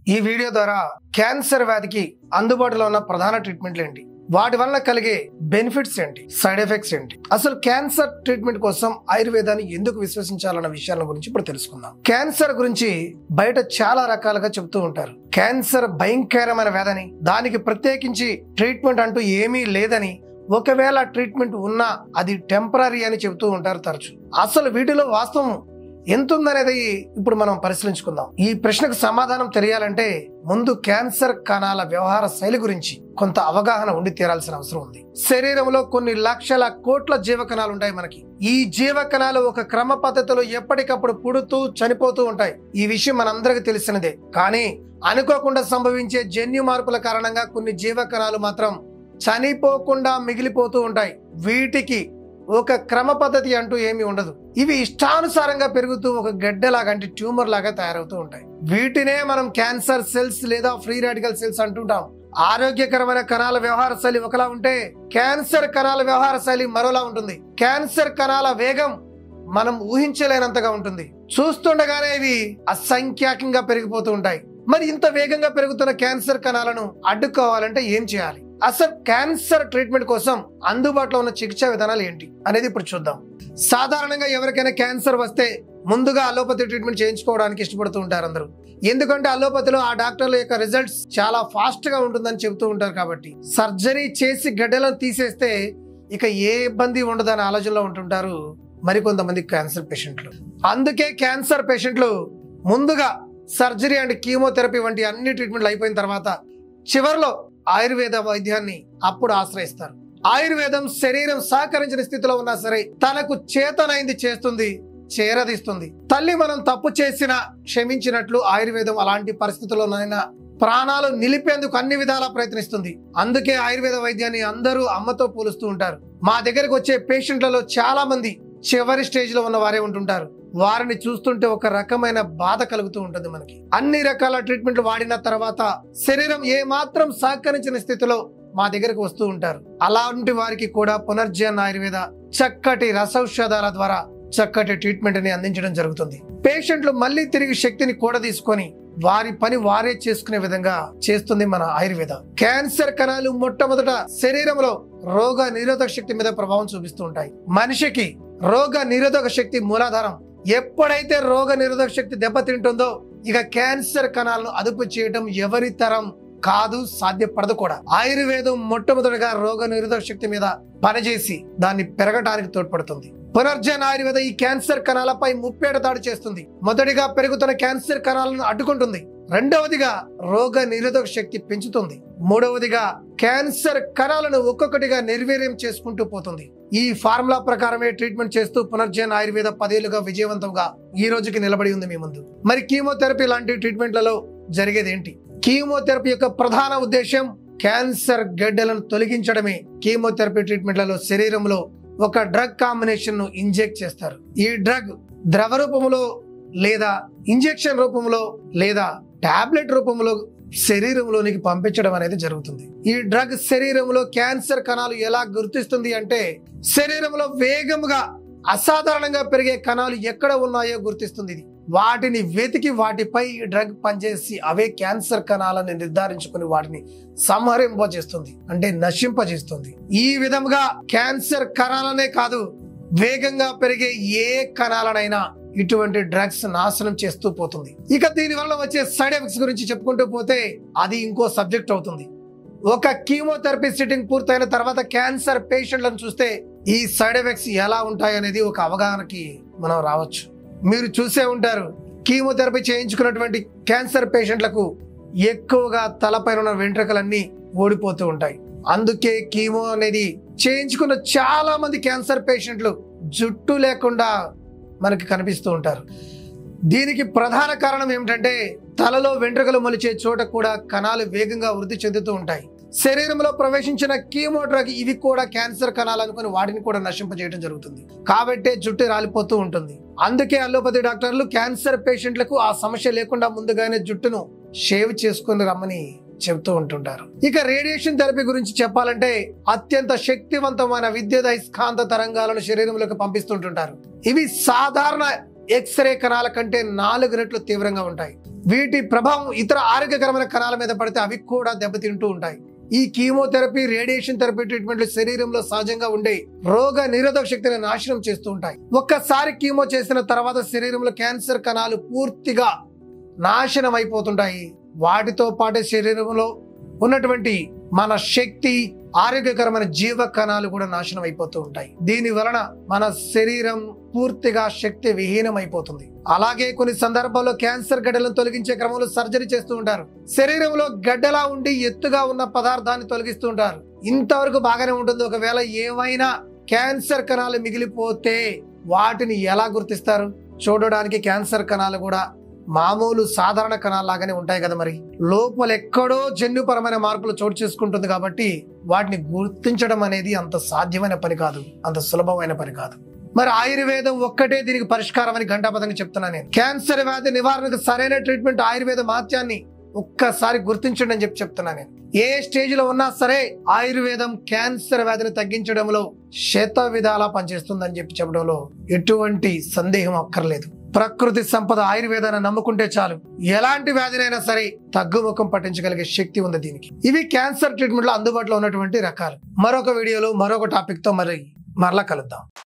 ఈ వీడియో ద్వారా క్యాన్సర్ వ్యాధికి అందుబాటులో ఉన్న ప్రధాన ట్రీట్మెంట్లు ఏంటి, వాటి వల్ల కలిగే బెనిఫిట్స్ ఏంటి, సైడ్ ఎఫెక్ట్స్ ఏంటి, అసలు క్యాన్సర్ ట్రీట్మెంట్ కోసం ఆయుర్వేదాన్ని ఎందుకు విశ్వసించాలన్న విషయాల గురించి ఇప్పుడు తెలుసుకుందాం. క్యాన్సర్ గురించి బయట చాలా రకాలుగా చెప్తూ ఉంటారు. క్యాన్సర్ భయంకరమైన వ్యాధని, దానికి ప్రత్యేకించి ట్రీట్మెంట్ అంటూ ఏమీ లేదని, ఒకవేళ ట్రీట్మెంట్ ఉన్నా అది టెంపరీ అని చెబుతూ ఉంటారు తరచు. అసలు వీటిలో వాస్తవం ఎంత ఉందనేది ఇప్పుడు మనం పరిశీలించుకుందాం. ఈ ప్రశ్నకు సమాధానం తెలియాలంటే ముందు క్యాన్సర్ కణాల వ్యవహార శైలి గురించి కొంత అవగాహన ఉండి తీరాల్సిన అవసరం ఉంది. శరీరంలో కొన్ని లక్షల కోట్ల జీవకణాలు ఉంటాయి మనకి. ఈ జీవకణాలు ఒక క్రమ పద్ధతిలో ఎప్పటికప్పుడు పుడుతూ చనిపోతూ ఉంటాయి. ఈ విషయం మనందరికీ తెలిసినదే. కానీ అనుకోకుండా సంభవించే జన్యు మార్పుల కారణంగా కొన్ని జీవకణాలు మాత్రం చనిపోకుండా మిగిలిపోతూ ఉంటాయి. వీటికి ఒక క్రమ పద్ధతి అంటూ ఏమీ ఉండదు. ఇవి ఇష్టానుసారంగా పెరుగుతూ ఒక గడ్డలాగా, అంటే ట్యూమర్ లాగా తయారవుతూ ఉంటాయి. వీటినే మనం క్యాన్సర్ సెల్స్ లేదా ఫ్రీ రాడికల్ సెల్స్ అంటుంటాం. ఆరోగ్యకరమైన కణాల వ్యవహార శైలి ఒకలా ఉంటే క్యాన్సర్ కణాల వ్యవహార శైలి మరోలా ఉంటుంది. క్యాన్సర్ కణాల వేగం మనం ఊహించలేనంతగా ఉంటుంది. చూస్తుండగానే ఇవి అసంఖ్యాకంగా పెరిగిపోతూ ఉంటాయి. మరి ఇంత వేగంగా పెరుగుతున్న క్యాన్సర్ కణాలను అడ్డుకోవాలంటే ఏం చేయాలి? అసలు క్యాన్సర్ ట్రీట్మెంట్ కోసం అందుబాటులో ఉన్న చికిత్సా విధానాలు ఏంటి అనేది ఇప్పుడు చూద్దాం. సాధారణంగా ఎవరికైనా క్యాన్సర్ వస్తే ముందుగా అలోపతి ట్రీట్మెంట్ చేయించుకోవడానికి ఇష్టపడుతూ ఉంటారు అందరూ. ఎందుకంటే అలోపతిలో ఆ డాక్టర్ల యొక్క రిజల్ట్స్ చాలా ఫాస్ట్ గా ఉంటుందని చెబుతూ ఉంటారు. కాబట్టి సర్జరీ చేసి గడ్డలను తీసేస్తే ఇక ఏ ఇబ్బంది ఉండదనే ఆలోచనలో ఉంటుంటారు మరికొంతమంది క్యాన్సర్ పేషెంట్లు. అందుకే క్యాన్సర్ పేషెంట్లు ముందుగా సర్జరీ అండ్ కీమోథెరపీ వంటి అన్ని ట్రీట్మెంట్లు అయిపోయిన తర్వాత చివరిలో ఆయుర్వేద వైద్యాన్ని అప్పుడు ఆశ్రయిస్తారు. ఆయుర్వేదం శరీరం సహకరించిన స్థితిలో ఉన్నా సరే తనకు చేతనైంది చేస్తుంది, చేరదీస్తుంది. తల్లి మనం తప్పు చేసినా క్షమించినట్లు ఆయుర్వేదం అలాంటి పరిస్థితుల్లోనైనా ప్రాణాలు నిలిపేందుకు అన్ని విధాలా ప్రయత్నిస్తుంది. అందుకే ఆయుర్వేద వైద్యాన్ని అందరూ అమ్మతో పోలుస్తూ ఉంటారు. మా దగ్గరకు వచ్చే పేషెంట్లలో చాలా మంది చివరి స్టేజ్ లో ఉన్న వారే ఉంటుంటారు. వారిని చూస్తుంటే ఒక రకమైన బాధ కలుగుతూ ఉంటుంది మనకి. అన్ని రకాల ట్రీట్మెంట్లు వాడిన తర్వాత శరీరం ఏ మాత్రం సహకరించిన స్థితిలో మా దగ్గరకు వస్తూ ఉంటారు. అలాంటి వారికి కూడా పునర్జన్ ఆయుర్వేద చక్కటి రసౌషధాల ద్వారా చక్కటి ట్రీట్మెంట్ ని అందించడం జరుగుతుంది. పేషెంట్లు మళ్ళీ తిరిగి శక్తిని కూడా తీసుకొని వారి పని వారే చేసుకునే విధంగా చేస్తుంది మన ఆయుర్వేద. క్యాన్సర్ కణాలు మొట్టమొదట శరీరంలో రోగ నిరోధక శక్తి మీద ప్రభావం చూపిస్తూ ఉంటాయి. మనిషికి రోగ నిరోధక శక్తి మూలాధారం. ఎప్పుడైతే రోగ నిరోధక శక్తి దెబ్బతింటుందో ఇక క్యాన్సర్ కణాలను అదుపు చేయడం ఎవరి తరం కాదు, సాధ్యపడదు కూడా. ఆయుర్వేదం మొట్టమొదటిగా రోగ నిరోధక శక్తి మీద పనిచేసి దాన్ని పెరగడానికి తోడ్పడుతుంది. పునర్జన్ ఆయుర్వేద ఈ క్యాన్సర్ కణాలపై ముప్పేట దాడి చేస్తుంది. మొదటిగా పెరుగుతున్న క్యాన్సర్ కణాలను అడ్డుకుంటుంది. రెండవదిగా రోగ నిరోధక శక్తి పెంచుతుంది. మూడవదిగా క్యాన్సర్ కణాలను ఒక్కొక్కటిగా నిర్వీర్యం చేసుకుంటూ పోతుంది. ఈ ఫార్ములా ప్రకారమే ట్రీట్మెంట్ చేస్తూ పునర్జన్ ఆయుర్వేద 10 ఏళ్లుగా విజయవంతంగా ఈ రోజుకి నిలబడి ఉంది మీ ముందు. మరి కీమోథెరపీ లాంటి ట్రీట్మెంట్లలో జరిగేది ఏంటి? కీమోథెరపీ యొక్క ప్రధాన ఉద్దేశం క్యాన్సర్ గడ్డలను తొలగించడమే. కీమోథెరపీ ట్రీట్మెంట్లలో శరీరంలో ఒక డ్రగ్ కాంబినేషన్ ను ఇంజెక్ట్ చేస్తారు. ఈ డ్రగ్ ద్రవ రూపంలో లేదా ఇంజెక్షన్ రూపంలో లేదా టాబ్లెట్ రూపంలో శరీరంలోనికి పంపించడం అనేది జరుగుతుంది. ఈ డ్రగ్ శరీరంలో క్యాన్సర్ కణాలు ఎలా గుర్తిస్తుంది అంటే శరీరంలో వేగంగా అసాధారణంగా పెరిగే కణాలు ఎక్కడ ఉన్నాయో గుర్తిస్తుంది. ఇది వాటిని వెతికి వాటిపై ఈ డ్రగ్ పనిచేసి అవే క్యాన్సర్ కణాలను నిర్ధారించుకుని వాటిని సంహరింపజేస్తుంది, అంటే నశింపజేస్తుంది. ఈ విధంగా క్యాన్సర్ కణాలనే కాదు, వేగంగా పెరిగే ఏ కణాలనైనా ఇటువంటి డ్రగ్స్ నాశనం చేస్తూ పోతుంది. ఇక దీని వల్ల వచ్చే సైడ్ ఎఫెక్ట్స్ గురించి చెప్పుకుంటూ పోతే అది ఇంకో సబ్జెక్ట్ అవుతుంది. ఒక కీమోథెరపీ సిట్టింగ్ పూర్తయిన తర్వాత క్యాన్సర్ పేషెంట్లను చూస్తే ఈ సైడ్ ఎఫెక్ట్స్ ఎలా ఉంటాయనేది ఒక అవగాహనకి మనం రావచ్చు. మీరు చూసే ఉంటారు, కీమోథెరపీ చేయించుకున్నటువంటి క్యాన్సర్ పేషెంట్లకు ఎక్కువగా తలపైన ఉన్న వెంట్రుకలన్నీ ఓడిపోతూ ఉంటాయి. అందుకే కీమో అనేది చేయించుకున్న చాలా మంది క్యాన్సర్ పేషెంట్లు జుట్టు లేకుండా మనకి కనిపిస్తూ ఉంటారు. దీనికి ప్రధాన కారణం ఏమిటంటే తలలో వెంట్రుకలు మొలిచే చోట కూడా కణాలు వేగంగా వృద్ధి చెందుతూ ఉంటాయి. శరీరంలో ప్రవేశించిన కీమో డ్రగ్ ఇవి కూడా క్యాన్సర్ కణాలు అనుకుని వాటిని కూడా నశింపజేయడం జరుగుతుంది. కాబట్టే జుట్టు రాలిపోతూ ఉంటుంది. అందుకే అలోపతి డాక్టర్లు క్యాన్సర్ పేషెంట్లకు ఆ సమస్య లేకుండా ముందుగానే జుట్టును షేవ్ చేసుకుని రమ్మని చెబుతూ ఉంటుంటారు. ఇక రేడియేషన్ థెరపీ గురించి చెప్పాలంటే అత్యంత శక్తివంతమైన విద్యుదయస్కాంత తరంగాలను శరీరంలోకి పంపిస్తుంటుంటారు. ఇవి సాధారణ ఎక్స్రే కణాల కంటే 4 రెట్లు తీవ్రంగా ఉంటాయి. వీటి ప్రభావం ఇతర ఆరోగ్యకరమైన కణాల మీద పడితే అవి కూడా దెబ్బతింటూ ఉంటాయి. ఈ కీమోథెరపీ, రేడియేషన్ థెరపీ ట్రీట్మెంట్లు శరీరంలో సహజంగా ఉండే రోగ నిరోధక శక్తిని నాశనం చేస్తూ ఉంటాయి. ఒక్కసారి కీమో చేసిన తర్వాత శరీరంలో క్యాన్సర్ కణాలు పూర్తిగా నాశనం అయిపోతుంటాయి. వాటితో పాటు శరీరంలో ఉన్నటువంటి మన శక్తి, ఆరోగ్యకరమైన జీవ కణాలు కూడా నాశనం అయిపోతూ ఉంటాయి. దీని వలన మన శరీరం పూర్తిగా శక్తి విహీనం అయిపోతుంది. అలాగే కొన్ని సందర్భాల్లో క్యాన్సర్ గడ్డలను తొలగించే క్రమంలో సర్జరీ చేస్తూ ఉంటారు. శరీరంలో గడ్డలా ఉండి ఎత్తుగా ఉన్న పదార్థాన్ని తొలగిస్తూ ఉంటారు. ఇంతవరకు బాగానే ఉంటుంది. ఒకవేళ ఏమైనా క్యాన్సర్ కణాలు మిగిలిపోతే వాటిని ఎలా గుర్తిస్తారు? చూడడానికి క్యాన్సర్ కణాలు కూడా మామూలు సాధారణ కణాల్లాగానే ఉంటాయి కదా. మరి లోపల ఎక్కడో జన్యుపరమైన మార్పులు చోటు చేసుకుంటుంది కాబట్టి వాటిని గుర్తించడం అనేది అంత సాధ్యమైన పని కాదు, అంత సులభమైన పని కాదు. మరి ఆయుర్వేదం ఒక్కటే దీనికి పరిష్కారం అని ఘంటాపథంగా చెప్తున్నా నేను. క్యాన్సర్ వ్యాధి నివారణకు సరైన ట్రీట్మెంట్ ఆయుర్వేద మహత్యాన్ని ఒక్కసారి గుర్తించండి అని చెప్తున్నా నేను. ఏ స్టేజ్ లో ఉన్నా సరే ఆయుర్వేదం క్యాన్సర్ వ్యాధిని తగ్గించడంలో శత విధాలా పనిచేస్తుందని చెప్పడంలో ఎటువంటి సందేహం అక్కర్లేదు. ప్రకృతి సంపద ఆయుర్వేదాన్ని నమ్ముకుంటే చాలు, ఎలాంటి వ్యాధినైనా సరే తగ్గుముఖం పట్టించగలిగే శక్తి ఉంది దీనికి. ఇవి క్యాన్సర్ ట్రీట్మెంట్ లో అందుబాటులో ఉన్నటువంటి రకాలు. మరొక వీడియోలో మరొక టాపిక్ తో మరలా కలుద్దాం.